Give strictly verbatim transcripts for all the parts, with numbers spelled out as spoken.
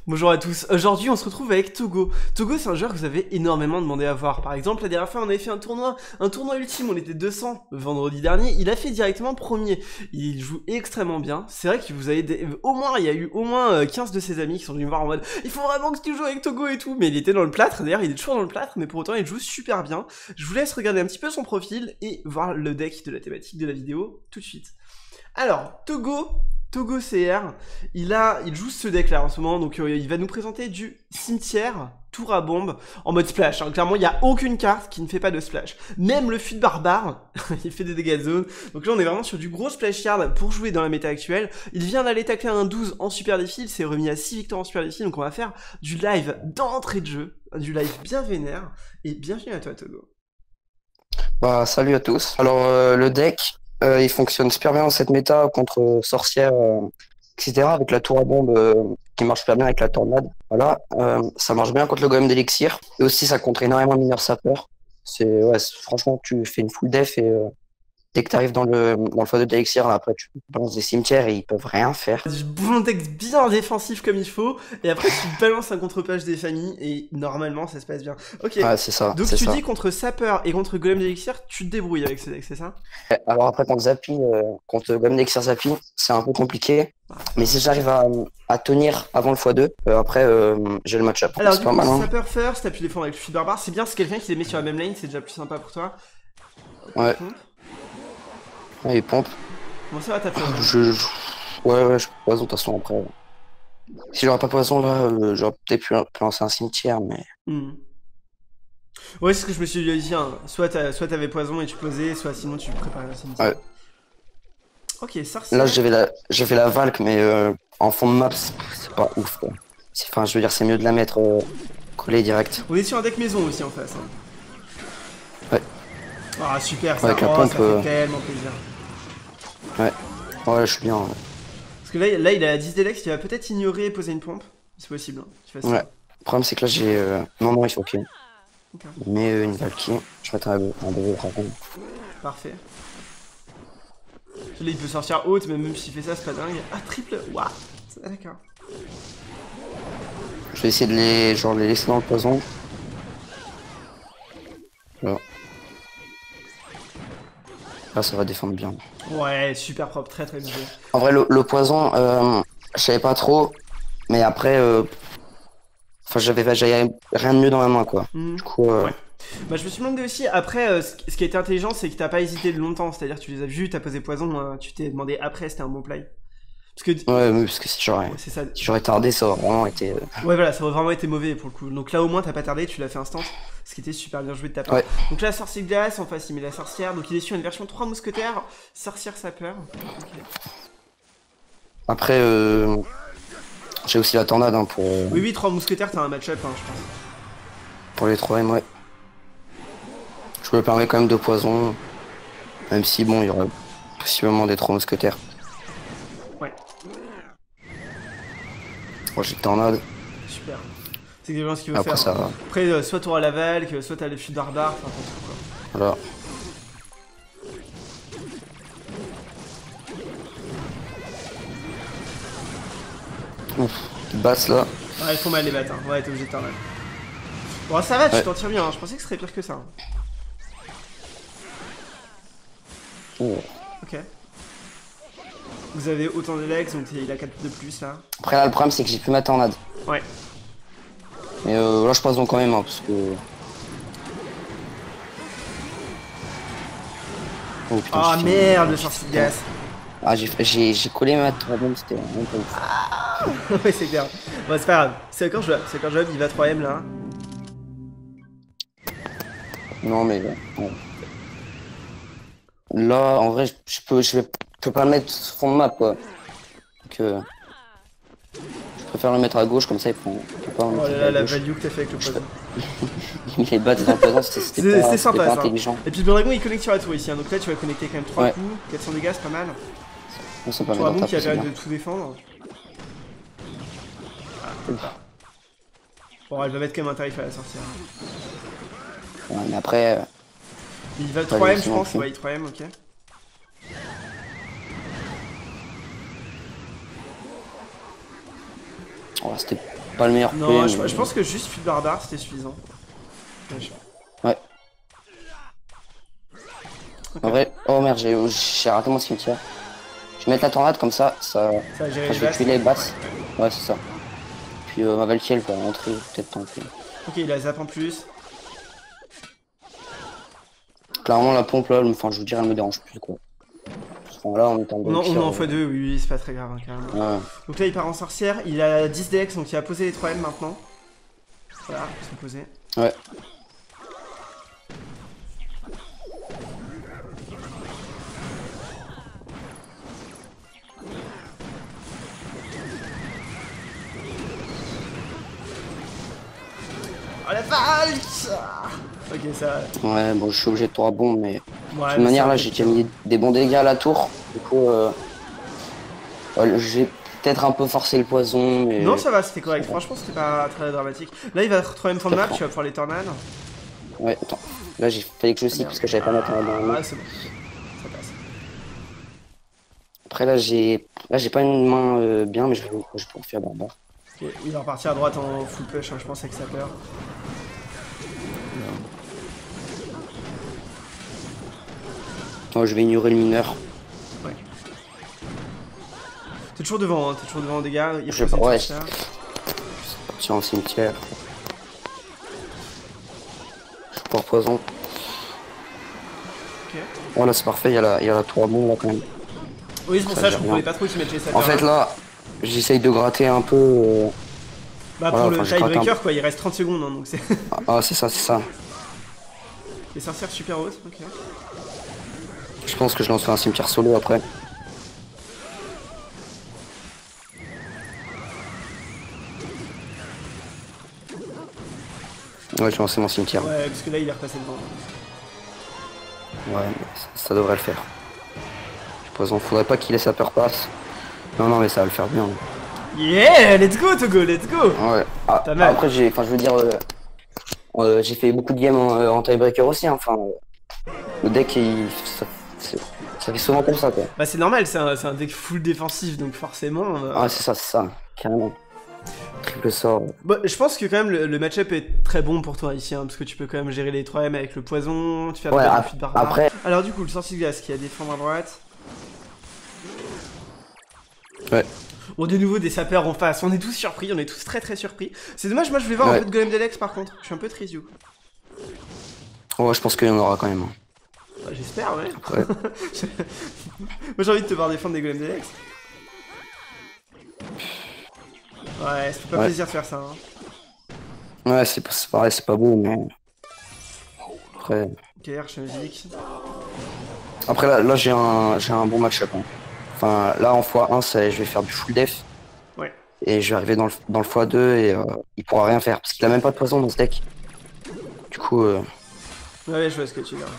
Bonjour à tous, aujourd'hui on se retrouve avec Togo. Togo c'est un joueur que vous avez énormément demandé à voir. Par exemple la dernière fois on avait fait un tournoi, un tournoi ultime, on était deux cents vendredi dernier, il a fait directement premier. Il joue extrêmement bien, c'est vrai que vous avez des... au moins, il y a eu au moins quinze de ses amis qui sont venus me voir en mode il faut vraiment que tu joues avec Togo et tout, mais il était dans le plâtre, d'ailleurs il est toujours dans le plâtre, mais pour autant il joue super bien. Je vous laisse regarder un petit peu son profil et voir le deck de la thématique de la vidéo tout de suite. Alors, Togo... Togo C R, il, a, il joue ce deck là en ce moment, donc euh, il va nous présenter du cimetière, tour à bombe, en mode splash. Hein. Clairement, il n'y a aucune carte qui ne fait pas de splash. Même le fuite barbare, il fait des dégâts de zone. Donc là, on est vraiment sur du gros splash card pour jouer dans la méta actuelle. Il vient d'aller tacler un douze en super défi, il s'est remis à six victoires en super défi, donc on va faire du live d'entrée de jeu, du live bien vénère, et bienvenue à toi Togo. Bah, salut à tous. Alors, euh, le deck, euh, il fonctionne super bien dans cette méta contre euh, sorcière, euh, et cetera. Avec la tour à bombe euh, qui marche super bien avec la tornade. Voilà, euh, ça marche bien contre le golem d'élixir. Et aussi, ça contre énormément de mineurs sapeurs. C'est, ouais, c'est- franchement, tu fais une full def et euh, dès que tu arrives dans le, dans le x deux d'élixir, là, après, tu balances des cimetières et ils peuvent rien faire. Du bon deck bien défensif comme il faut, et après tu balances un contre-page des familles, et normalement ça se passe bien. Ok, Ouais, c'est ça, donc c'est tu ça. dis contre Sapeur et contre Golem d'Elixir, tu te débrouilles avec ce deck, c'est ça? Alors après, contre Zappy, euh, contre golem d'élixir Zappy, c'est un peu compliqué. Ah, Mais si j'arrive à, à tenir avant le x deux, euh, après, euh, j'ai le match-up. Alors C'est du pas coup, mal, hein. Sapeur first, t'as pu défendre avec le Fuite Barbare, c'est bien, c'est quelqu'un qui les met sur la même lane, c'est déjà plus sympa pour toi. Ok, Ouais, pompe. ouais, il pompe. Bon ça va, t'as poison. Je, je- Ouais, ouais, je poison de toute façon après. Si j'aurais pas poison là, euh, j'aurais peut-être pu, pu lancer un cimetière, mais. Hmm. Ouais, c'est ce que je me suis dit, hein. Soit t'as- soit t'avais poison et tu posais, soit sinon tu préparais un cimetière. Ouais. Ok, Là, sorcière. j'avais la, j'avais la Valk, mais euh, en fond de map, c'est c'est pas ouf, quoi. C'est- Enfin, je veux dire, c'est mieux de la mettre euh, collée direct. On est sur un deck maison aussi en face. Hein. Ouais. Ah super, ça, Avec la oh, pompe. ça fait euh, tellement plaisir. Ouais. Ouais, je suis bien. Ouais. Parce que là, là il a dix d'élex, il va peut-être ignorer et poser une pompe. C'est possible, hein, qu'il fasse Ouais. ça. Le problème, c'est que là, j'ai. euh, Non, non, il faut qu'il. Ok, Mais euh, une Valkyrie. Je vais mettre un, un double dragon. parfait. Là, il peut sortir haute, mais même s'il fait ça, c'est pas dingue. Ah, triple, waouh. Ah, d'accord. Je vais essayer de les, genre, les laisser dans le poison. Voilà. Là, ça va défendre bien. Ouais, super propre, très très bien. En vrai, le, le poison, euh, je savais pas trop, mais après, euh, enfin, j'avais, j'avais rien de mieux dans la main, quoi. Hmm. Du coup, euh, Ouais. Bah, je me suis demandé aussi, après, euh, ce ce qui a été intelligent, c'est que t'as pas hésité longtemps. C'est-à-dire, que tu les as vus, t'as posé poison, euh, tu t'es demandé après, c'était un bon play. Parce que. ouais, oui, parce que si j'aurais, Ouais, c'est ça. si j'aurais tardé, ça aurait vraiment été. euh, Ouais, voilà, ça aurait vraiment été mauvais pour le coup. Donc là, au moins, t'as pas tardé, tu l'as fait instant. Ce qui était super bien joué de ta part. Ouais. Donc là, sorcier de glace, en face, il met la sorcière. Donc il est sur une version trois mousquetaires, sorcière sapeur. Ok. Après, euh, j'ai aussi la tornade hein, pour, euh, Oui, oui, trois mousquetaires, t'as un match-up, hein, je pense. pour les trois M, ouais. Je me permets quand même de poison, même si bon, il y aurait possiblement des trois mousquetaires. Ouais, Moi, j'ai tornade. super. C'est exactement ce qu'il veut Après, faire. ça Hein. va. Après, euh, soit t'auras la Valk, soit t'as les fûts barbares, enfin, t'as tout, quoi. Voilà. Ouf, petite basse là. Ouais, ils font mal les battes, hein. Ouais, t'es obligé de t'en aller. Bon, ça va, tu Ouais. t'en tires bien, hein. Je pensais que ce serait pire que ça. Hein. Oh. Ok. Vous avez autant de legs, donc il a quatre de plus là. Après là, le problème, c'est que j'ai plus ma tornade. Ouais. Mais euh, là, je poison quand même, hein, parce que. Oh putain, Ah j'ai fait- merde, le sorcier de gaz. Ah, j'ai j'ai- j'ai collé ma tornade, c'était vraiment pas ouf. Ouais, c'est clair. Bon, c'est pas grave. C'est quand je c'est quand je il va trois ème là. Non, mais. Ouais. Là, en vrai, je je peux, je vais- je peux pas le mettre fond de map, quoi. Donc, euh, je préfère le mettre à gauche, comme ça, il prend. il peut pas le Oh mettre là à là, la gauche. value que t'as fait avec le poison. Les bats dans le poison, c'était C'était c'était pas, c'était c'était sympa pas ça. intelligent. Et puis le dragon il connecte sur la tour ici, hein. Donc là tu vas connecter quand même trois Ouais. coups, quatre cents dégâts, c'est pas mal. On s'en permet Pour un d'en boom qui a taper, c'est permis bien. de tout défendre. Bon, elle va mettre quand même un tarif à la sorcière. Ouais, mais après, euh, Il va Pas trois ème je réussi non pense, plus. ouais, il trois ème, ok. oh, c'était pas le meilleur Non, play, je, mais... je pense que juste plus de barbare c'était suffisant. Ouais. Okay. En vrai, oh merde, j'ai raté mon cimetière. Je vais mettre la tornade comme ça, ça, ça va gérer enfin, les je vais basses. tuer les basses. Ouais, c'est ça. Puis euh, ma Valkyrie elle va rentrer, peut-être tenter. Ok, il a zap en plus. Clairement, la pompe là, enfin, je vous dirais, elle me dérange plus quoi. Enfin, là, on est en On, en, on est en fois deux, oui, oui c'est pas très grave, hein, carrément. Ouais. Donc là, il part en sorcière, il a dix D X, donc il va poser les trois M maintenant. Voilà, ils sont posés. Ouais. Oh la valse. Ok, ça... Ouais, bon, je suis obligé de trois bombes, mais... Ouais, de toute manière, là, j'ai déjà mis des bons dégâts à la tour. Du coup, euh... ouais, j'ai peut-être un peu forcé le poison, mais... Non, ça va, c'était correct. Franchement, c'était pas très dramatique. Là, il va troisième fond de map, tu vas pouvoir les tornades. Ouais, attends. Là, j'ai fallu que je cible parce que j'avais pas ma tornade dans la main. Ah, c'est bon. Ça passe. Après, là, j'ai... Là, j'ai pas une main euh, bien, mais je vais, je vais faire barbare. Ok, il va repartir à droite en full push, hein, je pense, avec sa peur. Oh, je vais ignorer le mineur. Ouais. T'es toujours devant, hein, t'es toujours devant en dégâts. Il je sais pas, ouais. Je suis parti en cimetière. Je suis pour poison. Ok. Oh là, c'est parfait, il y a la, il y a la tour à bombe là quand même. Oui, c'est pour ça, ça je comprenais pas trop qu'ils mettaient ça. En fait, là, j'essaye de gratter un peu. Euh... Bah, pour voilà, le tiebreaker, un... quoi, il reste trente secondes, hein, donc c'est. Ah, c'est ça, c'est ça. Les sorcières super hautes, ok. Je pense que je lance un cimetière solo après. Ouais, je vais lancer mon cimetière. Ouais, parce que là, il est repassé devant. Ouais, mais ça, ça devrait le faire. Je poison, faudrait pas qu'il laisse sa peur passe. Non, non, mais ça va le faire bien. Yeah, let's go, Togo, let's go. Ouais. Ah, après, j'ai, enfin, je veux dire, euh, euh, j'ai fait beaucoup de games en, euh, en tiebreaker aussi. Hein. Enfin, euh, le deck, il, ça, ça fait souvent comme ça, quoi. Bah, c'est normal, c'est un, un deck full défensif, donc forcément. Euh... Ah, c'est ça, c'est ça, carrément. Triple sort. Bah, je pense que quand même le, le match-up est très bon pour toi ici, hein, parce que tu peux quand même gérer les trois M avec le poison, tu fais ouais, ap de barbare. Après. Alors du coup, le sorcier de glace qui a défendre à droite. Ouais. Bon, de nouveau des sapeurs en face, on est tous surpris, on est tous très très surpris. C'est dommage, moi je voulais voir ouais. un peu de Golem d'Elex par contre, je suis un peu triste du coup. Ouais, je pense qu'il y en aura quand même. Bah, j'espère, ouais. ouais. Moi j'ai envie de te voir défendre des Golem d'Elex. Ouais, ça fait pas ouais. plaisir de faire ça. Hein. Ouais, c'est pareil, c'est pas beau, mais. Après. Ok, arche magique. Après là, là j'ai un, j'ai un bon match-up. Hein. Enfin, là en fois un, je vais faire du full def. Ouais. Et je vais arriver dans le, dans le fois deux et euh, il pourra rien faire. Parce qu'il a même pas de poison dans ce deck. Du coup. Euh... Ouais, je vois ce que tu veux dire.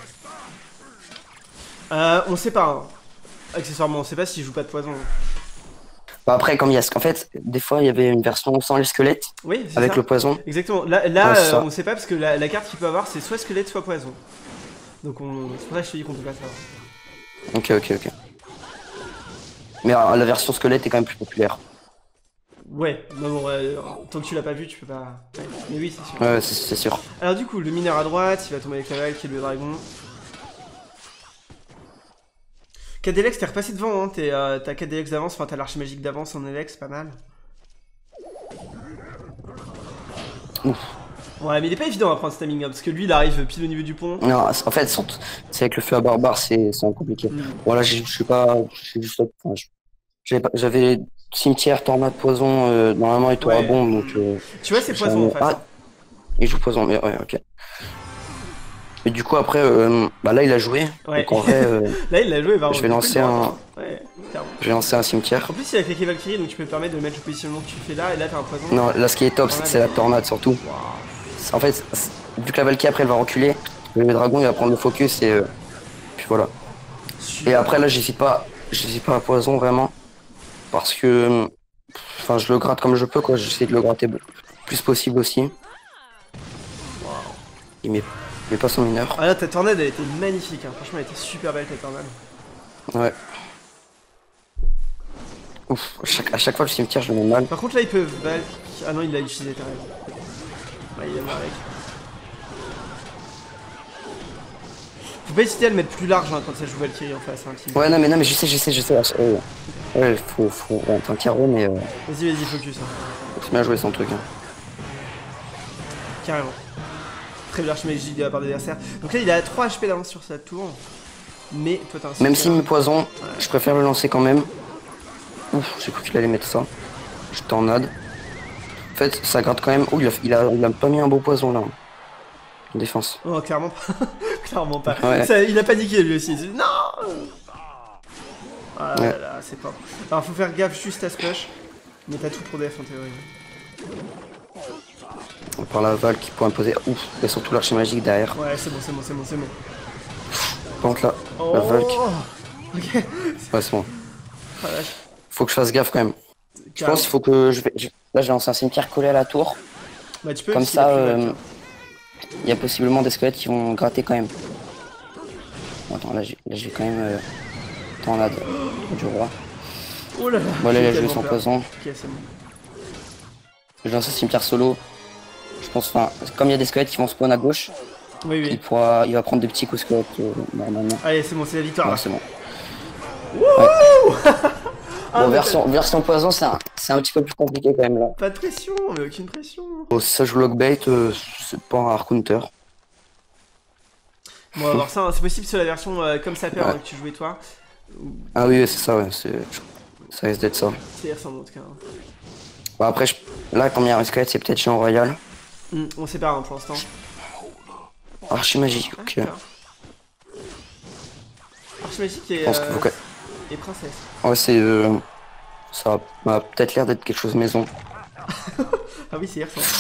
Euh, on sait pas. Hein. Accessoirement, on sait pas s'il joue pas de poison. Bah après, comme il y a. En fait, des fois, il y avait une version sans les squelettes. Oui, avec ça. le poison. Exactement. Là, là ouais, euh, on sait pas parce que la, la carte qu'il peut avoir, c'est soit squelette, soit poison. Donc, on... c'est pour ça que je te dis qu'on peut pas savoir. Ok, ok, ok. Mais euh, la version squelette est quand même plus populaire. Ouais, mais bon, euh, tant que tu l'as pas vu, tu peux pas. Ouais. Mais oui, c'est sûr. Ouais, c'est sûr. Alors, du coup, le mineur à droite, il va tomber avec la vague qui est le dragon. quatre D L X, t'es repassé devant, hein. T'as euh, quatre D L X d'avance, enfin t'as l'arche magique d'avance en L X, pas mal. Ouf. Ouais, mais il est pas évident à prendre ce timing, hein, parce que lui il arrive pile au niveau du pont. Non, en fait, c'est avec le feu à barbare, c'est compliqué. Mm. Voilà, je suis pas. Juste, enfin, j'avais cimetière, tornade, poison euh, dans la main et tour à bombe, donc. Euh, tu vois, c'est poison en fait. Ah, il joue poison, mais ouais, ok. Et du coup après, euh, bah là il a joué. Ouais. Donc en vrai, euh, là il a joué. Bah, je vais lancer un. Ouais, je vais lancer un cimetière. En plus il a claqué Valkyrie, donc tu peux te permettre de mettre le positionnement que tu fais là, et là t'as un poison. Non, là ce qui est top, c'est que c'est la tornade surtout. Wow. En fait, vu que la Valkyrie après elle va reculer, le dragon il va prendre le focus et euh, puis voilà. Super. Et après là j'hésite pas, j'hésite pas à poison vraiment, parce que, enfin je le gratte comme je peux quoi. J'essaie de le gratter le plus possible aussi. Wow. Il met Mais pas son mineur. Ah là, ta tornade elle était magnifique, hein. Franchement elle était super belle ta tornade. Ouais. Ouf, à chaque, à chaque fois le cimetière je le mets mal. Par contre là ils peuvent Valk. Ah non il l'a utilisé t'as raison. Ouais il est mort avec. Faut pas hésiter à le mettre plus large hein, quand ça joue Valkyrie en face. Hein, ouais non mais non mais je sais je sais je sais. Ouais, ouais faut faut ouais, t'es un carreau mais. Euh... Vas-y vas-y focus. Hein. C'est bien joué son truc. Hein. Carrément. Très bien archimagique de la part de l'adversaire. Donc là il a trois H P d'avance sur sa tour. Mais toi t'as un même s'il me poison, ouais. Je préfère le lancer quand même. Ouf, j'ai cru qu'il allait mettre ça. Je tornade. En fait, ça gratte quand même. Oh, il a, il a, il a pas mis un beau poison là. En défense. Oh, clairement pas. Clairement pas. Ouais. Ça, il a paniqué lui aussi. Il dit, non. Ah là, ouais. là, là c'est pas. Alors faut faire gaffe juste à ce push. Mais t'as tout pour def en théorie. On parle à Val qui pourrait imposer. Ouf, il y a surtout l'archimagique derrière. Ouais, c'est bon, c'est bon, c'est bon, c'est bon. Par contre là, oh la Valk. Ok. Ouais, c'est bon. Ah, faut que je fasse gaffe quand même. Je pense qu'il faut que je vais. Je... Là, j'ai lancé un cimetière collé à la tour. Bah, tu peux. Comme ça, il euh... y a possiblement des squelettes qui vont gratter quand même. Bon, attends, là, j'ai quand même. Euh... Tornade du roi. Oh là là. Bon, là, il a joué son poison. Ok, c'est bon. J'ai lancé cimetière solo. Je pense, enfin, comme il y a des squelettes qui vont spawn à gauche, oui, oui. il, pourra... il va prendre des petits coups squelettes euh, normalement. Allez, c'est bon, c'est la victoire. Ouais, c'est bon. Wouh. Ah, bon, version, version poison, c'est un, un petit peu plus compliqué quand même là. Pas de pression, mais aucune pression. Bon, si ça joue lockbait, euh, c'est pas un hard counter. Bon, on va voir ça, hein. C'est possible sur la version euh, comme ça perd ouais. hein, que tu jouais toi. Ah oui, c'est ça, ouais. Ça risque d'être ça. C'est ressemble en tout cas. Hein. Bon, après, je... là, comme il y a un squelette, c'est peut-être Géant Royal. Mmh, on sait pas hein, pour l'instant. Archimagique, ok. Ah, Archimagique et, euh, que... et princesse. Ouais, c'est. Euh... Ça a peut-être l'air d'être quelque chose maison. Ah oui, c'est ressemble.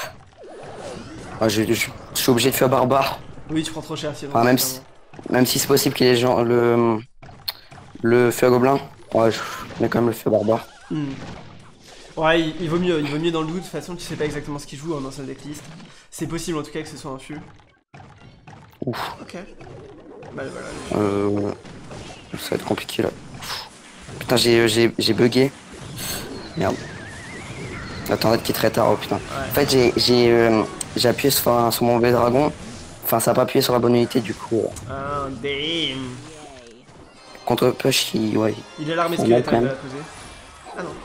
Ah, je, je, je suis obligé de faire barbare. Oui, tu prends trop cher sinon. Ah, même, si, même si c'est possible qu'il y ait gens, le. Le feu à gobelin. Ouais, je mets quand même le feu barbare. Mmh. Ouais, il, il vaut mieux, il vaut mieux dans le doute. De toute façon, tu sais pas exactement ce qu'il joue hein, dans sa decklist. C'est possible en tout cas que ce soit un fût. Ouf. Ok. Bah voilà. Euh. Ça va être compliqué là. Putain, j'ai bugué. Merde. La tornade qui est très tard, oh putain. Ouais. En fait, j'ai euh, appuyé sur, sur mon bébé dragon. Enfin, ça a pas appuyé sur la bonne unité du coup. Ah, oh, damn. Contre push, il. Ouais. Il a l'armée squelette à la poser. Ah non.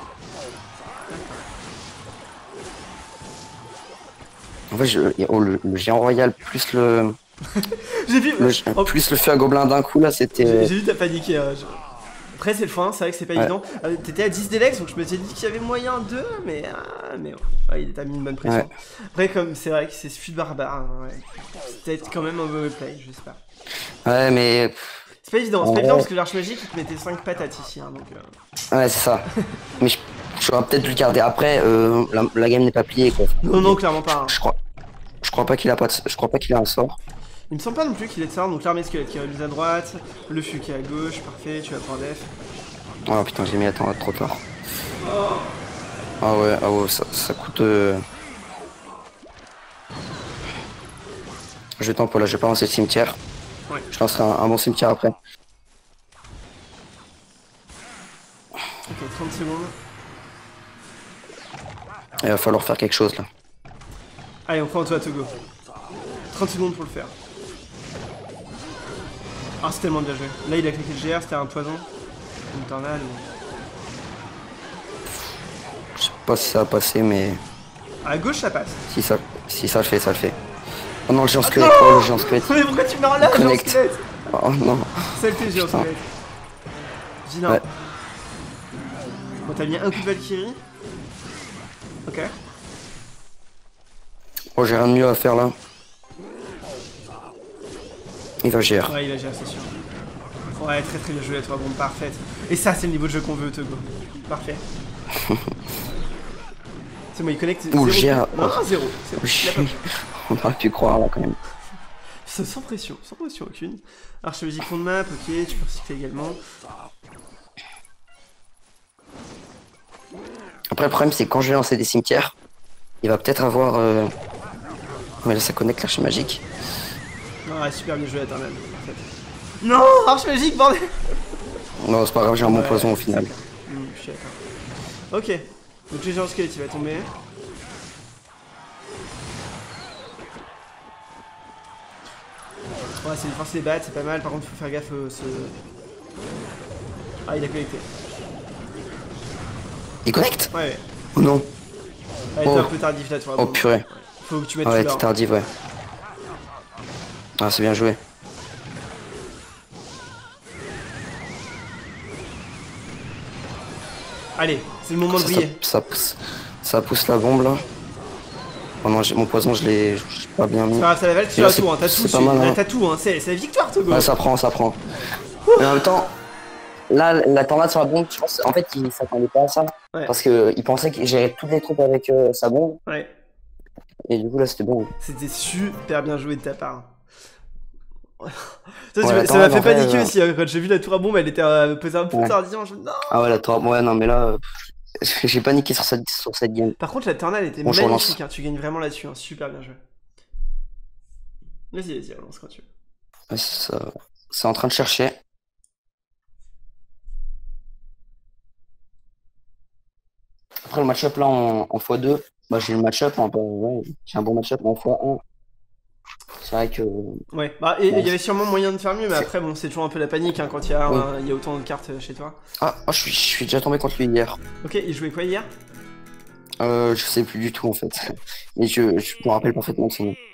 En fait, je, oh, le, le géant royal plus le. J'ai vu. Le, oh. Plus le feu à gobelin d'un coup là, c'était. J'ai vu t'as paniqué. Hein. Je... Après, c'est le fin, c'est vrai que c'est pas ouais. évident. Euh, T'étais à dix d'Elex, donc je me suis dit qu'il y avait moyen de. Mais. Ah, mais ouais, il t'a mis une bonne pression. Ouais. Après, comme c'est vrai que c'est fut barbare. Hein, ouais. C'est peut-être quand même un mauvais play, j'espère. Ouais, mais. C'est pas évident, c'est pas évident parce que l'archimagique il te mettait cinq patates ici. Hein, donc, euh... Ouais, c'est ça. Mais je, je vais peut-être le garder après. Euh, la, la game n'est pas pliée quoi. Non, non, clairement pas. Hein. Je crois. Je crois pas qu'il a pas de, je crois pas qu'il a un sort. Il me semble pas non plus qu'il ait de sort, donc l'armée squelette qui est remise à droite, le fût qui est à gauche, parfait, tu vas prendre def. Oh putain, j'ai mis à temps trop tard. Oh. Ah ouais, ah ouais, ça, ça coûte... Euh... Je vais tempo là, je vais pas lancer le cimetière. Ouais. Je lancerai un, un bon cimetière après. Ok, trente secondes. Il va falloir faire quelque chose là. Allez, on prend en toi, Togo. trente secondes pour le faire. Ah, c'est tellement bien joué. Là, il a cliqué le G R, c'était un poison. Une tornade ou... Je sais pas si ça va passer, mais... À gauche, ça passe. Si ça, si ça le fait, ça le fait. Oh non, le géant ah squelette, non oh le géant squelette. Mais pourquoi tu meurs là, le géant squelette? Oh non. Ça le fait, géant squelette. Gina. Ouais. Bon, t'as mis un coup de Valkyrie. Ok. Oh, j'ai rien de mieux à faire là. Il va gérer. Ouais, il va gérer, c'est sûr. Ouais, très très bien joué à toi, bon, parfaite. Et ça, c'est le niveau de jeu qu'on veut, Togo. Parfait. C'est moi, il connecte. Ouh, gère. Non, zéro. On aurait pu croire là quand même. Sans pression, sans pression aucune. Archéologie fond de map, ok, tu peux recycler également. Après, le problème, c'est que quand je vais lancer des cimetières, il va peut-être avoir. Euh... Mais là, ça connecte l'archimagique. Ah, super bien joué à Eternal. Non, archimagique, bordel. Non, c'est pas grave, j'ai un bon ouais, poison au final. Hmm, je suis d'accord. Ok. Donc le géant squelette il va tomber. Ouais, c'est forcer les battes, c'est pas mal. Par contre, faut faire gaffe euh, ce. Ah, il a connecté. Il connecte? Ouais, ouais. Oh non. Ouais, t'es Oh. un peu tardif là, tu vois. Oh purée. Faut que tu mettes Ouais, tout t'es là. tardif, ouais. Ah, c'est bien joué. Allez, c'est le moment de Ça, briller. ça, ça pousse, ça pousse la bombe là. Oh non, j'ai- mon poison, je l'ai j'ai pas bien mis. C'est pas grave, ça la valse, tu Mais là, as c'est- tout, hein. T'as tout, c'est pas c'est- mal, hein. t'as tout, hein. C'est c'est la victoire, Togo. Ouais, ça prend, ça prend. Mais en même temps, là, la tornade sur la bombe, je pense, en fait, il s'attendait pas à ça. Ouais. Parce qu'il pensait qu'il gérait toutes les troupes avec euh, sa bombe. Ouais. Et du coup, là, c'était bon. C'était super bien joué de ta part. Ça, Ouais, ça attends, m'a fait en vrai, paniquer euh, aussi, hein, quand j'ai vu la tour à bombe, elle était euh, posée un peu Ouais. tardivement, je me dis, non. Ah ouais, la tornade, ouais, non, mais là, euh, j'ai paniqué sur cette, sur cette game. Par contre, la tornade était Bon, je relance. magnifique, hein. Tu gagnes vraiment là-dessus, hein. Super bien joué. Vas-y, vas-y, relance quand tu veux. Ouais, c'est ça. C'est en train de chercher. Après, le match-up là en, en fois deux, bah, j'ai le match-up, hein, bah, ouais, j'ai un bon match-up, mais en fois un, c'est vrai que. Ouais, bah, et il Bon, y avait sûrement moyen de faire mieux, mais c'est- après, bon, c'est toujours un peu la panique hein, quand il y, a Oui. un- il y a autant de cartes euh, chez toi. Ah, ah, je suis, je suis déjà tombé contre lui hier. Ok, il jouait quoi hier? Euh, je sais plus du tout en fait. Mais je, je me rappelle parfaitement de son nom.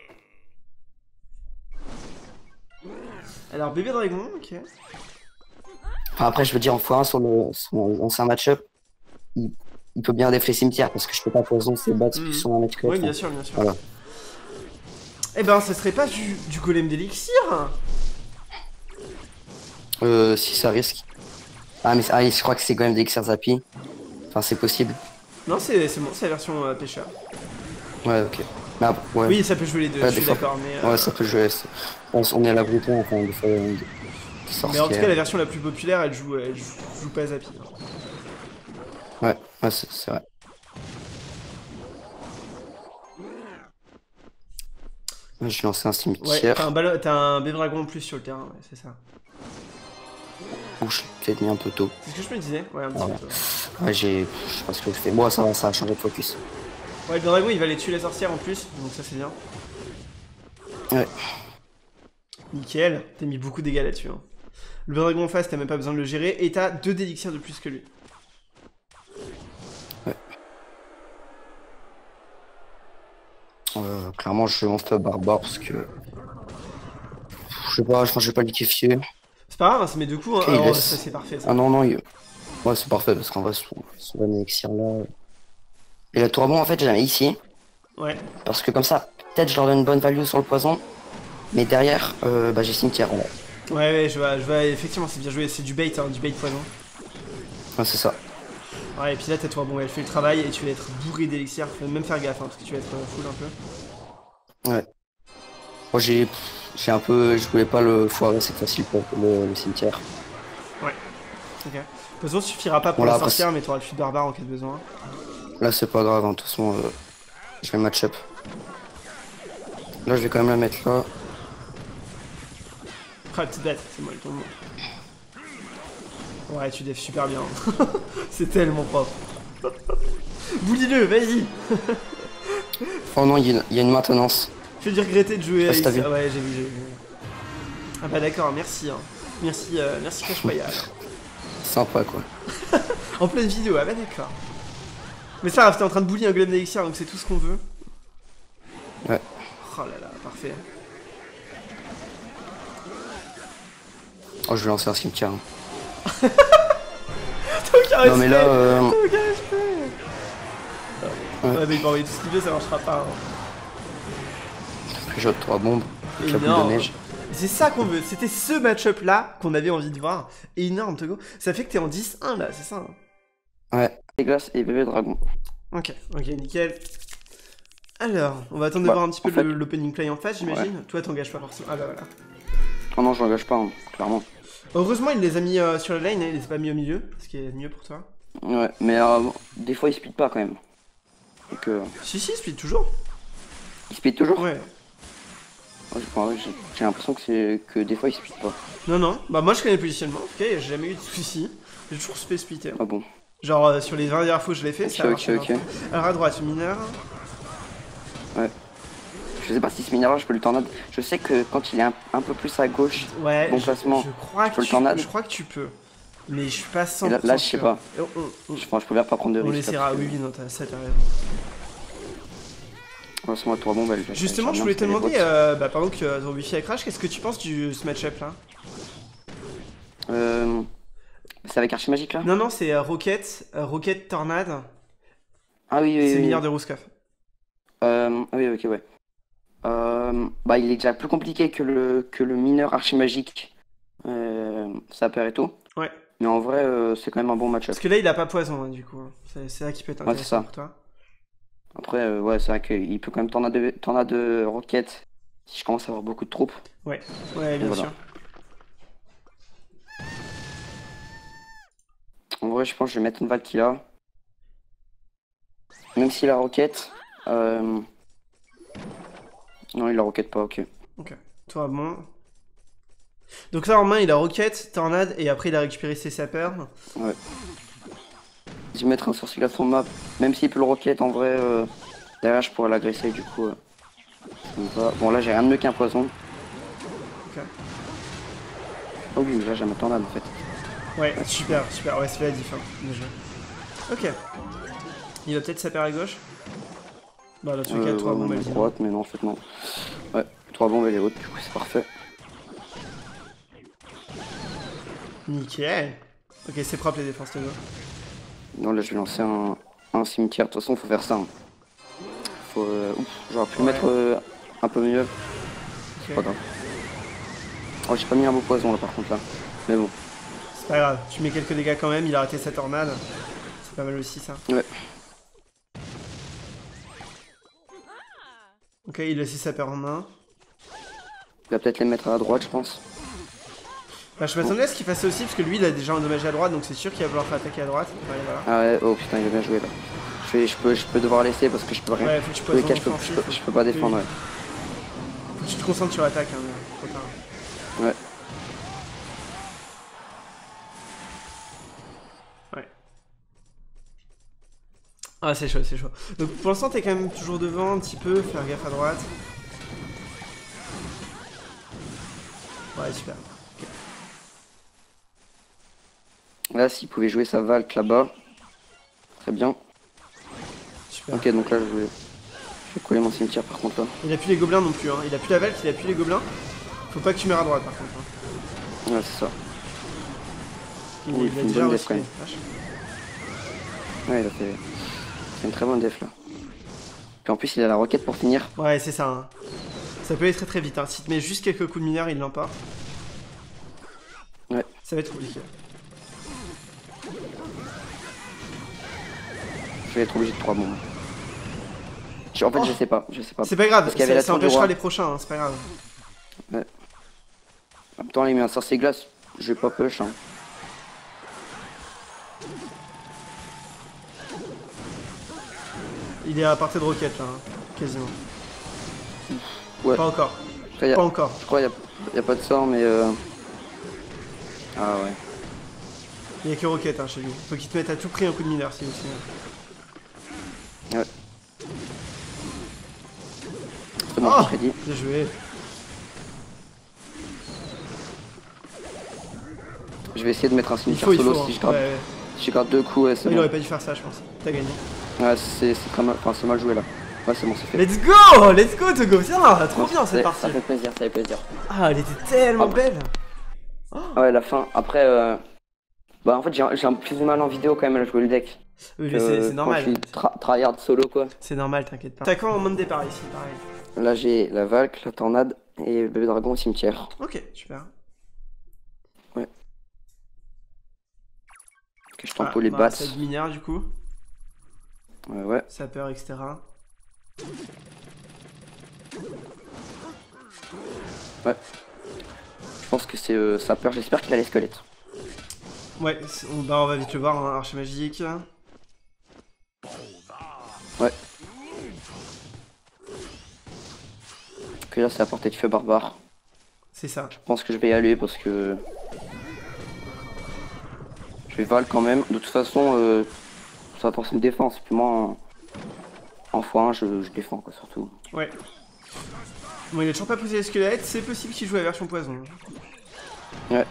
Alors, bébé dragon, ok. Enfin, après, je veux dire, en fois un sur le son ancien match-up, il, il peut bien défler cimetière parce que je peux pas poison ses bats Mhm. qui sont un mètre Oui, bien sûr, bien sûr. Voilà. Eh ben, ça serait pas du, du golem d'élixir? Euh, si ça risque. Ah, mais ah, je crois que c'est quand même des Xer Zapi. Enfin, c'est possible. Non, c'est c'est bon, c'est la version euh, pêcheur. Ouais, ok. Mais après, ouais. Oui, ça peut jouer les deux, Ouais, je des suis fois. d'accord, mais... euh, Ouais, ça peut jouer. c'est- On, on est à la brouton, enfin, des fois, euh, des Mais en tout cas, la sorcières. version la plus populaire, elle joue, elle joue, joue pas Zapi. hein. Ouais, ouais, c'est c'est vrai. Ouais, je vais lancer un Ouais, cimetière. t'as un, ballon- t'as un bébé dragon en plus sur le terrain, ouais, c'est ça. Ouh, je l'ai peut-être mis un peu tôt. C'est ce que je me disais, ouais, un petit Ouais. peu. toi. Ouais, j'ai. Je sais pas ce que je fais. Moi, ça va, ça a changé de focus. Ouais, le bébé dragon, il va aller tuer la sorcière en plus, donc ça c'est bien. Ouais. Nickel, t'as mis beaucoup de dégâts là-dessus. Hein. Le bébé dragon en face, t'as même pas besoin de le gérer, et t'as deux d'élixirs de plus que lui. Euh, clairement, je lance le barbare parce que. Je sais pas, je pense que je vais pas le liquéfier. C'est pas grave, hein, ça met deux coups, hein. Ok, il Alors, laisse. ça c'est parfait ça. Ah non, non, il... ouais, c'est parfait parce qu'en vrai, son, son bon élixir là. Et la tour à bombe, en fait, j'ai mis ici. Ouais. Parce que comme ça, peut-être je leur donne une bonne value sur le poison. Mais derrière, euh, bah, j'ai cimetière. Voilà. Ouais, ouais, je vois, je vois, effectivement, c'est bien joué, c'est du bait, hein, du bait poison. Ouais, c'est ça. Ouais, et puis là, t'as toi, bon, elle fait le travail et tu vas être bourré d'élixir, faut même faire gaffe, hein, parce que tu vas être euh, full un peu. Ouais. Moi, j'ai j'ai un peu. Je voulais pas le foirer, c'est facile pour le, le cimetière. Ok. De toute façon, ça suffira pas pour Voilà, la après, sorcière, mais t'auras le fut barbare en cas de besoin. Là, c'est pas grave, hein, de toute façon, euh, je vais match-up. Là, je vais quand même la mettre là. Ah, petite bête, c'est moi le tournement. Ouais, tu def super bien. C'est tellement propre. Boulis-le, vas-y. Oh non, il y, a une- il y a une maintenance. Fais du regretter de jouer Ah, si avec t'as vu. ça. Ouais, j'ai vu, j'ai vu. Ah bah d'accord, merci. Hein. Merci, euh, merci Clash Royale. Sympa, quoi. En pleine vidéo, ah bah d'accord. Mais ça, t'es en train de bully un golem d'élixir, donc c'est tout ce qu'on veut. Ouais. Oh là là, parfait. Oh, je vais lancer un cimetière. hein. T'as aucun Non, mais là, respect, euh, t'as aucun respect. Ouais. Ouais, mais il va envoyer tout ce qu'il veut, ça marchera pas. Hein. j'ai autre trois bombes. Avec la boule de Énorme. neige. C'est ça qu'on veut, c'était ce match-up là qu'on avait envie de voir. Énorme, Togo. Ça fait que t'es en dix un là, c'est ça hein. Ouais. Les glaces et bébé dragon. Ok, ok, nickel. Alors, on va attendre de Bah, voir un petit peu en fait- le- l'opening play en face, j'imagine. Toi, t'engages pas forcément. Ah bah voilà. Oh non, je m'engage pas, hein, clairement. Heureusement, il les a mis euh, sur la lane, hein, il les a pas mis au milieu, ce qui est mieux pour toi. Ouais, mais euh, des fois, il speed pas quand même. Donc, euh, Si, si, speed toujours. il speed toujours. Ouais. Ouais, j'ai- ouais, j'ai j'ai l'impression que c'est que des fois, il speed pas. Non, non, bah moi je connais le positionnement, ok, j'ai jamais eu de soucis. J'ai toujours fait splitter. Ah bon. Genre euh, sur les vingt dernières fois que je l'ai fait, Ok, ça a marché. ok, ok. Alors à droite, mineur. Ouais. Je sais pas si ce mineur je peux le tornade. Je sais que quand il est un, un peu plus à gauche, Ouais, bon je, placement, je crois je que peux le tu, tornade. je crois que tu peux. Mais je suis pas cent Et pour cent là, là je sais sûr. pas. Oh, oh, oh. Je, enfin, je préfère pas prendre de On risques. essaiera, là, oui, parce oui, non, t'as ça, t'as raison. que... Ouais, c'est moi, toi, bon, bah, je- Justement, je je voulais te bien demander, les bots. euh, bah, pendant que euh, ton wifi a crash, qu'est-ce que tu penses du ce match-up là? Euh... C'est avec Archimagique là? Non, non, c'est euh, Rocket, euh, Rocket Tornade, Ah oui, oui, c'est oui. mineur oui. de Rouskov. Euh... Ah oui, ok, ouais. Euh... Bah, il est déjà plus compliqué que le, que le mineur Archimagique. Euh... Saper et tout. Ouais. Mais en vrai, euh, c'est quand même un bon match-up. Parce que là, il a pas poison, hein, du coup. C'est c'est ça qui peut être Ouais, c'est intéressant ça. pour toi. Après, euh, ouais, c'est vrai qu'il peut quand même tornade, tornade roquette si je commence à avoir beaucoup de troupes. Ouais, ouais, bien Voilà. sûr. En vrai, je pense que je vais mettre une Valkyla. Même si la roquette. Euh... Non, il la roquette pas, ok. Ok. Toi, bon. Donc là, en main, il a Rocket, Tornade, et après, il a récupéré ses sapeurs. Ouais. Je vais mettre un sorcier sur map. Même s'il peut le roquette, en vrai, euh... derrière, je pourrais l'agresser, du coup. Euh... ça me va. Bon, là, j'ai rien de mieux qu'un poison. Ok. Oh oui, mais là, j'ai ma tornade, en fait. Ouais, super, super. Ouais, c'est fait la diff, hein, déjà. Ok. Il va peut-être saper à gauche. Bah, dans tous les cas, Euh, trois ouais, bombes, même elle dit non. droite, mais non, en fait, non. Ouais, trois bombes, elle est haute, du coup, c'est parfait. Nickel. Ok, c'est propre les défenses de dos. Non, là, je vais lancer un, un cimetière. De toute façon, faut faire ça. Hein. Faut. Euh... Ouf, j'aurais pu Ouais. mettre euh, un peu mieux. C'est Ok. pas grave. Oh, j'ai pas mis un beau poison là, par contre, là. Mais bon. C'est pas grave, tu mets quelques dégâts quand même, il a raté sa tornade. C'est pas mal aussi, ça. Ouais. Ok, il a ses sapeurs en main. Il va peut-être les mettre à droite, je pense. Bah, je m'attendais à ce qu'il fasse ça aussi, parce que lui, il a déjà endommagé à droite, donc c'est sûr qu'il va vouloir faire attaquer à droite. Ouais, voilà. Ah ouais, oh putain, il a bien joué là. Je, vais, je, peux, je peux devoir laisser parce que je peux rien. Ouais, faut que tu Tous les poses cas, en je peux, je, offensif, peux, faut- je peux pas défendre, ouais. Faut que tu te concentres sur l'attaque, hein, mais trop tard. Ouais. Ouais. Ah, c'est chaud, c'est chaud. Donc pour l'instant, t'es quand même toujours devant un petit peu, faire gaffe à droite. Ouais, super. Là, s'il pouvait jouer sa Valk là-bas. Très bien. Super. Ok, donc là, je vais, je vais coller mon cimetière par contre là. Il a plus les gobelins non plus, hein. Il a plus la valve, il a plus les gobelins. Faut pas que tu meurs à droite par contre. Hein. Ouais, c'est ça. Il, Oui, il a une déjà bonne reçu def, quand les même. flashs. Ouais, il a fait. C'est une très bonne def là. Puis en plus, il a la roquette pour finir. Ouais, c'est ça. Hein. Ça peut aller très très vite. Hein. Si tu mets juste quelques coups de mineur, il l'emporte. Ouais. Ça va être compliqué. Je vais être obligé de trois bombes. Je- En fait, Oh. je sais pas, je sais pas. C'est pas grave, Parce qu'il y avait ça, la ça tour du empêchera roi. les prochains, hein, c'est pas grave. En même temps, il met un sorcier glace. Je vais pas push. Hein. Il est à partir de roquette là, hein, quasiment. Ouais. Pas encore. Après, y a- Pas encore. Je crois qu'il n'y a, a pas de sort, mais. Euh... Ah ouais. Il y a que roquette hein, chez lui. Faut qu'il te mette à tout prix un coup de mineur si aussi. Hein. Ouais. C'est bon, Oh, je dit. bien joué. Je vais essayer de mettre un Il cimetière faut, il solo faut. si hein. je gratte. Ouais, ouais. Si je gratte deux coups, ouais, c'est Il bon. aurait pas dû faire ça, je pense. T'as gagné. Ouais, c'est c'est très mal, enfin, c'est mal joué là. Ouais, c'est bon, c'est fait. Let's go! Let's go, Togo! Viens, trop bien cette Ça- partie. Ça fait plaisir, ça fait plaisir. Ah, elle était tellement Ah. belle. Ah ouais, la fin. Après, euh... bah en fait, j'ai j'ai un peu plus de mal en vidéo quand même à jouer le deck. Oui, mais Euh, c'est c'est quand normal. je suis tra- tryhard solo quoi. C'est normal, t'inquiète pas. T'as quoi en main de départ ici, pareil? Là, j'ai la Valk, la Tornade et le bébé dragon au cimetière. Ok, super. Que je tempo les bah, bats. ça de mineur du coup. Ouais, ouais. Sapeur, et cetera. Ouais. Je pense que c'est euh, sa peur. J'espère qu'il a les squelettes. Ouais, c'est- on, bah, on va vite le voir, hein, archer magique. Ouais. Ok, là, c'est à portée de feu barbare. C'est ça. Je pense que je vais y aller parce que. Je vais Val quand même. De toute façon, euh, ça va forcer une défense. Puis moi, en, en fois un, je, je défends quoi, surtout. Ouais. Bon, il a toujours pas posé les squelettes, c'est possible qu'il joue la version poison. Ouais.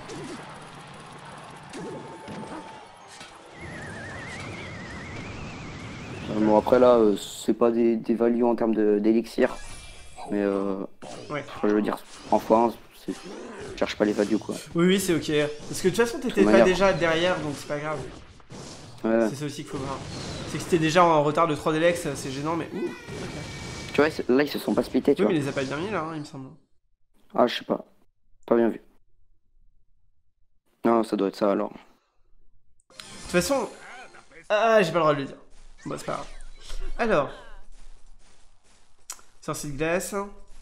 Euh, bon après là, euh, c'est pas des, des values en termes de- d'élixir. Mais euh, Ouais. je veux dire, en fois un, c'est- je cherche pas les values quoi. Oui, oui, c'est ok. Parce que de toute façon, t'étais De pas manière- déjà derrière, donc c'est pas grave. Ouais. C'est ça aussi qu'il faut voir. C'est que c'était déjà en retard de trois Delex, c'est gênant, mais ouh. Tu vois, là ils se sont pas splittés, tu Oui, vois. mais il les a pas bien mis là, hein, il me semble. Ah, je sais pas. Pas bien vu. Non, ça doit être ça alors. De toute façon. Ah, j'ai pas le droit de le dire. Bon, c'est pas grave. Alors. Sorcier de glace.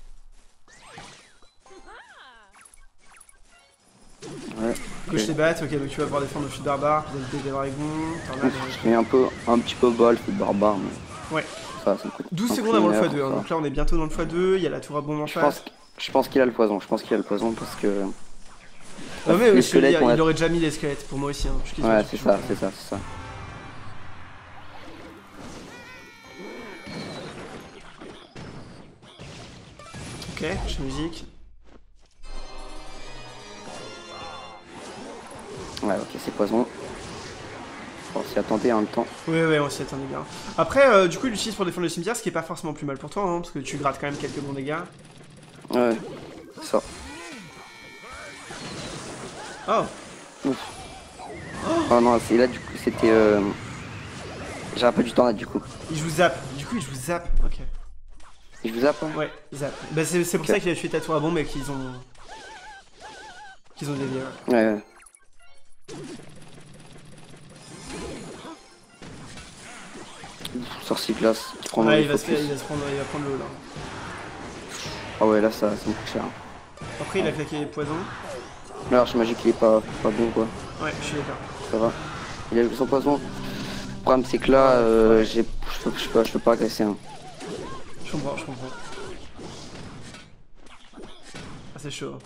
Ouais. Gauche les battes, ok, donc tu vas pouvoir défendre le fut de barbare, puis éviter des dragons. Tornade, Je mets un peu, un petit peu bas le feu de barbare, mais Ouais. ça, ça me coûte. douze un secondes avant le mineur, fois deux, hein, ça. donc là on est bientôt dans le fois deux, il y a la tour à bombe en Je pense, face. je pense qu'il a le poison. Je pense qu'il a le poison parce que. Ah mais les oui, je te le dis, squelettes, on a- il aurait déjà mis les squelettes pour moi aussi. Hein. Je suis Ouais, quasiment c'est sûr. ça, c'est ça, c'est ça. Ok, je musique. Ouais, ok, c'est poison. Bon, s'y attendait en même temps. Oui, oui, on s'y attendait bien. Après, euh, du coup, il l'utilise pour défendre le cimetière, ce qui est pas forcément plus mal pour toi, hein, parce que tu grattes quand même quelques bons dégâts. Ouais, c'est ça. Oh, Oh non, c'est là du coup, c'était. Euh... J'ai un peu du temps là du coup. il joue zap. Du coup, il joue zap. Ok. Et je vous zappe hein. Ouais, zap. Bah, c'est c'est pour Ok. ça qu'il a tué ta tour à bombe et qu'ils ont. qu'ils ont dévié. Ouais. Ouais, ouais. Sorcier glace, qui prend Ouais, le il va, se, focus. il va se prendre, il va prendre l'eau là. Ah ouais, là ça, ça me coûte cher. Après, il a claqué poison. L'arche magique il est pas, pas bon quoi. Ouais, je suis d'accord. Ça va. Il a eu son poison. Le problème c'est que là, euh, j'ai, je peux, je peux, je peux pas agresser. Hein. Je comprends, je comprends. Ah, c'est chaud.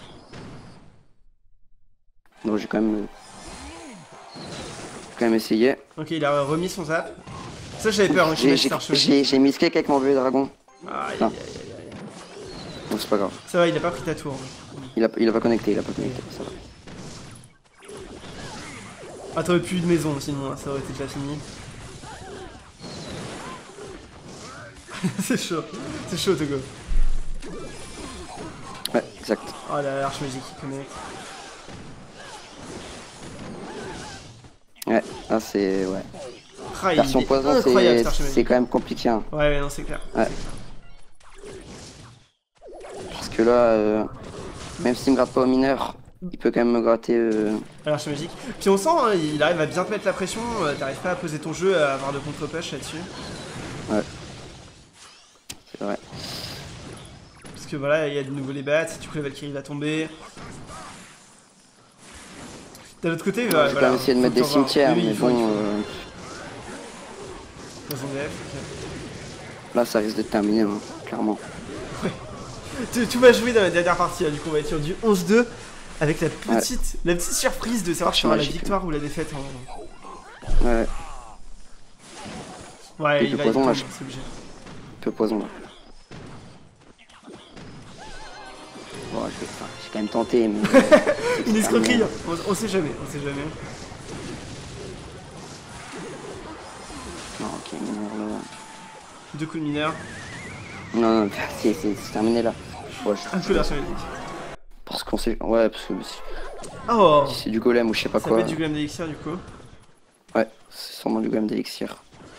Donc j'ai quand même, quand même essayé. Ok, il a remis son zap. Ça, j'avais peur, hein, qu'il J'ai, mette j'ai, cette archerie. j'ai, j'ai mis avec mon bébé dragon. Aïe, Non. aïe, aïe, aïe. Donc c'est pas grave. Ça va, il a pas pris ta tour. hein. Il a, il a pas connecté, il a pas connecté. Ça va. Ah, t'aurais plus eu de maison sinon, hein, ça aurait été déjà fini. C'est chaud, c'est chaud, Togo. Ouais, exact. Oh la l'arche magique qui connecte. Ouais, là c'est, ouais. Ah, il Version est poison, incroyable, c'est, cette arche c'est magique. quand même compliqué. Hein. Ouais, ouais, non, c'est clair. Ouais. Parce que là, euh, même s'il me gratte pas au mineur, il peut quand même me gratter. Euh... L'arche magique. Puis on sent, hein, il arrive à bien te mettre la pression, euh, t'arrives pas à poser ton jeu, à avoir de contre-push là-dessus. Ouais. C'est vrai. Parce que voilà, il y a de nouveau les bats, du coup la Valkyrie va tomber. D'un autre côté, J'ai bah, quand voilà. même essayé de faut mettre des t'en voir. cimetières, Oui, oui, mais il faut, bon, il faut. euh, Poison D F, ok. là ça risque de terminer, hein, clairement. Tu, tu vas jouer dans la dernière partie, là, du coup on va être sur du onze deux avec la petite, la petite surprise de savoir si on aura la Magique. victoire ou la défaite. En... Ouais, Ouais, Et il le va poison, il là, tombe, je- c'est obligé. un peu poison là. Bon, je vais- enfin, j'ai quand même tenté, mais. Une escroquerie, hein. on, on sait jamais, on sait jamais. Non, ok, mineur là. Deux coups de mineur, Non, non, c'est, c'est, c'est terminé là. Ouais, je- un coup d'arche magique. Parce qu'on sait. Ouais, parce que si Oh, si c'est du golem ou je sais pas ça quoi. peut être du golem d'élixir du coup. Ouais, c'est sûrement du golem d'élixir.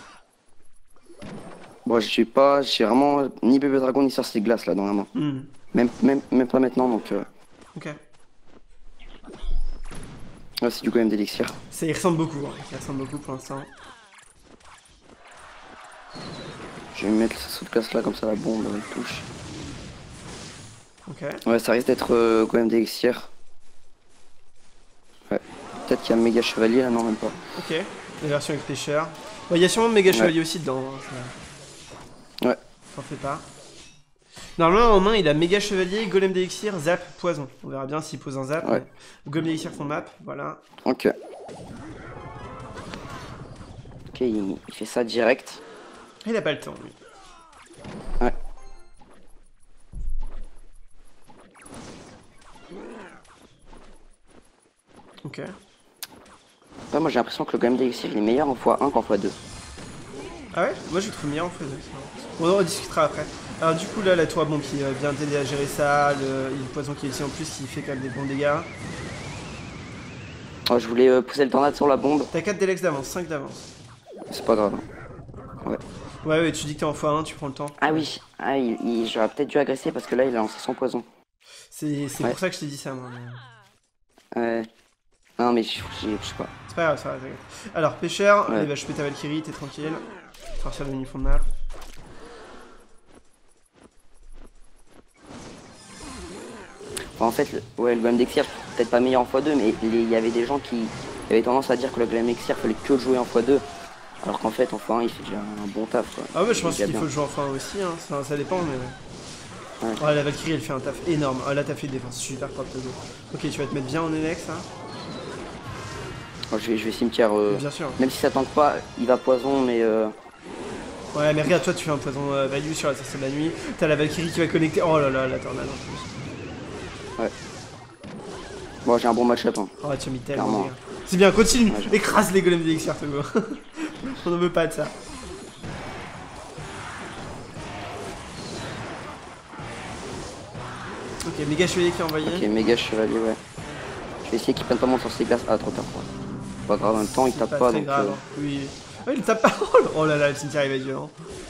Bon, j'ai pas. J'ai vraiment ni bébé dragon ni sorcier de glace là dans la main. Hmm. Même, même, même pas maintenant donc. Euh... Ok. Ouais, c'est du golem d'élixir. Ça y ressemble beaucoup, hein. Ça y ressemble beaucoup pour l'instant. Je vais mettre ce saut de glace là, comme ça la bombe elle touche. Ok. Ouais, ça risque d'être euh, golem d'élixir. Ouais. Peut-être qu'il y a un méga chevalier là, non, même pas. Ok. La version avec pêcheur. Bon, il y a sûrement méga chevalier aussi dedans. Hein, ça... Ouais. T'en fais pas. Normalement en main il a méga chevalier, golem d'élixir, zap, poison. On verra bien s'il pose un zap. Ouais. Golem d'élixir son map, voilà. Ok. Ok, il, il fait ça direct. Il a pas le temps, lui. Ouais. Ok. Ouais, moi j'ai l'impression que le golem d'élixir il est meilleur en fois un qu'en fois deux. Ah ouais? Moi je le trouve meilleur en fait. Bon, on en discutera après. Alors du coup là, la tour à bombe qui euh, vient t'aider à gérer ça, le, il y a le poison qui est ici en plus qui fait quand même des bons dégâts. Oh, je voulais euh, pousser le tornade sur la bombe. T'as quatre délex d'avance, cinq d'avance. C'est pas grave. Ouais. Ouais ouais, tu dis que t'es en fois un, tu prends le temps. Ah oui, ah, il, il- j'aurais peut-être dû agresser parce que là il a lancé son poison. C'est c'est Ouais. pour ça que je t'ai dit ça moi. mais- Ouais. Non mais je je- je sais pas. C'est pas grave, c'est pas grave. t'inquiète. Alors pêcheur, Ouais. il va choper ta Valkyrie, t'es tranquille. Sortir le fond de map. Enfin, en fait, le, ouais, le golem d'élixir peut-être pas meilleur en fois deux, mais les- il y avait des gens qui avaient tendance à dire que le golem d'élixir fallait que le jouer en fois deux. Alors qu'en fait en fois un il fait déjà un bon taf quoi. Ah ouais, je Il pense est déjà qu'il faut bien. le jouer en fin aussi, hein. ça, ça dépend mais... Ouais. Oh, la Valkyrie elle fait un taf énorme. Oh, là t'as fait une défense super propre. Ok, tu vas te mettre bien en N X hein. Moi, je vais, je vais cimetière. euh, Bien sûr. Même si ça tank pas, il va poison, mais euh, Ouais, mais regarde, toi, tu fais un poison euh, value sur la sortie de la nuit. T'as la Valkyrie qui va connecter. Oh là là, la tornade en plus. ouais. Bon, j'ai un bon match-up. Hein. Oh, tu as mis tellement. Clairement. de dégâts. C'est bien, continue. Ouais, j'ai- Écrase les golems d'élixir, Togo. On n'en veut pas de ça. Ok, méga chevalier qui est envoyé. Ok, méga chevalier, ouais. Je vais essayer qu'il prenne pas mon sur ses glaces. Ah, trop tard. quoi. Pas grave, en même temps, il C'est tape pas, pas, très donc. grave. euh, hein. Oui. Oh, il tape pas. Oh là là, le cimetière il va être violent.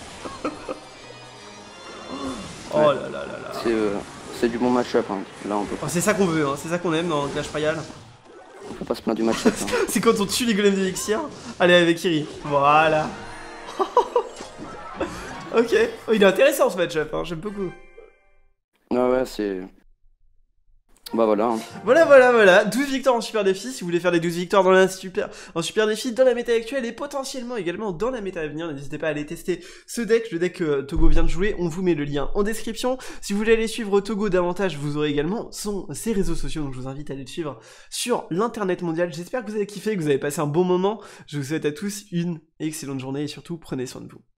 Oh Ouais. là là là là. C'est euh, c'est du bon match-up. Hein. Là, on peut, Oh, c'est ça qu'on veut, hein. C'est ça qu'on aime dans Clash Royale. on peut pas se plaindre du match-up. hein. C'est quand on tue les golems d'élixir. Allez avec Kiri. Voilà. Ok. Oh, il est intéressant ce match-up, hein. J'aime beaucoup. Ouais, ouais, c'est. Bah voilà. hein. Voilà, voilà, voilà. douze victoires en super défi. Si vous voulez faire des douze victoires dans la super, en super défi, dans la méta actuelle et potentiellement également dans la méta à venir, n'hésitez pas à aller tester ce deck, le deck que Togo vient de jouer. On vous met le lien en description. Si vous voulez aller suivre Togo davantage, vous aurez également son, ses réseaux sociaux. Donc je vous invite à aller le suivre sur l'internet mondial. J'espère que vous avez kiffé, que vous avez passé un bon moment. Je vous souhaite à tous une excellente journée et surtout prenez soin de vous.